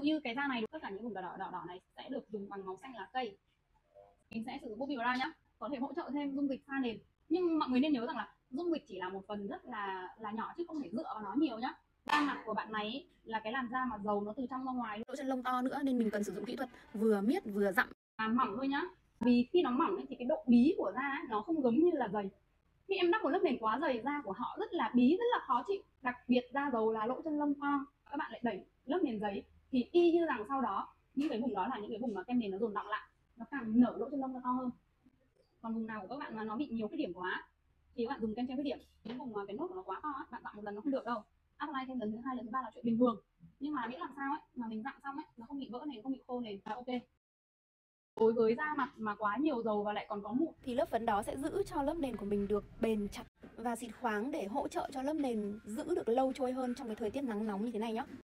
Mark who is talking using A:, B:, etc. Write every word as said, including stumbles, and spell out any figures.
A: như cái da này, tất cả những vùng đỏ đỏ đỏ đỏ này sẽ được dùng bằng màu xanh lá cây. Mình sẽ sử dụng Bobbi Brown nhá, có thể hỗ trợ thêm dung dịch pha nền, nhưng mọi người nên nhớ rằng là dung dịch chỉ là một phần rất là là nhỏ chứ không thể dựa vào nó nhiều nhá. Da mặt của bạn này ý, là cái làn da mà dầu nó từ trong ra ngoài,
B: lỗ chân lông to nữa nên mình cần sử dụng kỹ thuật vừa miết vừa dặm.
A: à, mỏng thôi nhá. Vì khi nó mỏng ấy, thì cái độ bí của da ấy, nó không giống như là dày. Khi em đắp một lớp nền quá dày, da của họ rất là bí, rất là khó chịu. Đặc biệt da dầu là lỗ chân lông to, các bạn lại đẩy lớp nền giấy thì y như rằng sau đó những cái vùng đó là những cái vùng mà kem nền nó dồn đọng lại, nó càng nở lỗ chân lông ra to hơn. Còn vùng nào của các bạn mà nó bị nhiều khuyết điểm quá thì các bạn dùng kem che khuyết điểm. Những vùng mà cái nốt của nó quá to ấy, bạn dặm một lần nó không được đâu, apply thêm lần thứ hai, lần thứ ba là chuyện bình thường. Nhưng mà miễn làm sao ấy mà mình dặm xong ấy nó không bị vỡ nền, không bị khô nền là ok. Đối với da mặt mà quá nhiều dầu và lại còn có mụn
B: thì lớp phấn đó sẽ giữ cho lớp nền của mình được bền chặt và xịt khoáng để hỗ trợ cho lớp nền giữ được lâu trôi hơn trong cái thời tiết nắng nóng như thế này nhé.